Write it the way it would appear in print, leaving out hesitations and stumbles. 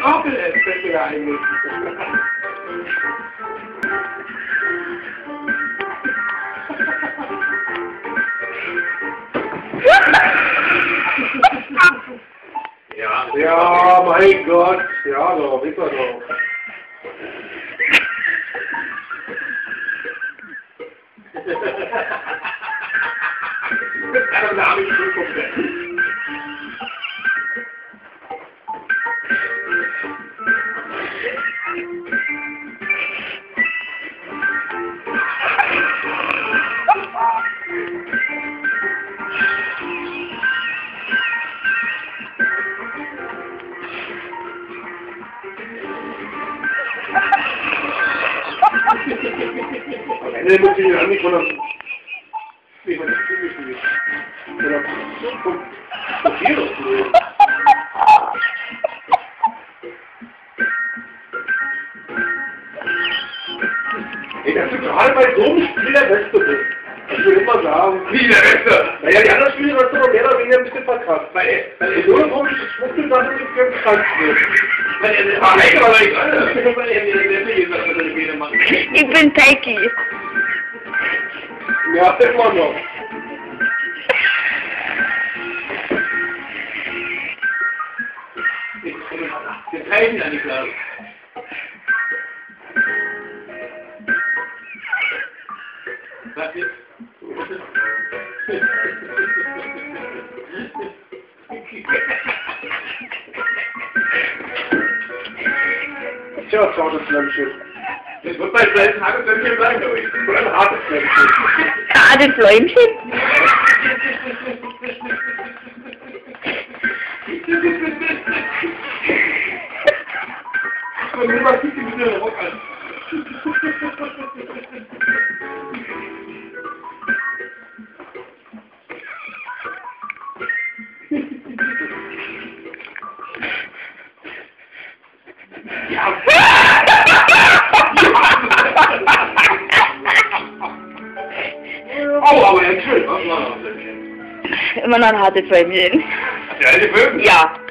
Kabel ist, fällt mir da eigentlich. Ja, mein Gott. Ja, doch, ist er doch. Da habe ich schon komplett. Am Ende muss ich an mich von wie man das zugeschrieben ist. Oder hier. Ey, dass du gerade bei so einem Spiel der Beste bist. Ich will immer sagen. Wie der Beste? Naja, die anderen Spiele hast du noch mehr oder weniger ein bisschen verkackt. Weil so eine komische Schmutzsache ist ganz krank. Weil er war eigentlich aber nicht alle. Weil er mir sehr viel gesagt hat, dass er wieder macht. Ich bin Peggy. Ja, immer noch. Wir teilen ja nicht klar. Was ist? Tja, schau das Lämpchen. Das wird bei seinem hartes Lämpchen sein, glaube ich. Oder ein hartes Lämpchen. Hartes Lämpchen? Und niemand zieht sich mit dem Rock an. Ja. Oh, aber er chillt. Was war das denn? Immer noch ein hartes Lämpchen. Hat der alte Bögen? Ja.